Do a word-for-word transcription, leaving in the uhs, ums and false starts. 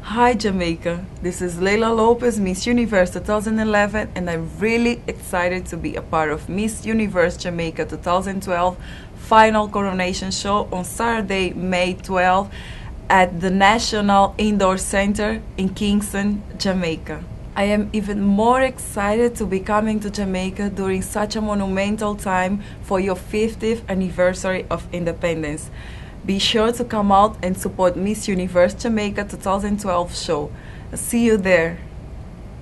Hi Jamaica, this is Leila Lopes, Miss Universe twenty eleven, and I'm really excited to be a part of Miss Universe Jamaica twenty twelve final coronation show on Saturday, May twelfth at the National Indoor Center in Kingston, Jamaica. I am even more excited to be coming to Jamaica during such a monumental time for your fiftieth anniversary of independence. Be sure to come out and support Miss Universe Jamaica twenty twelve show. See you there.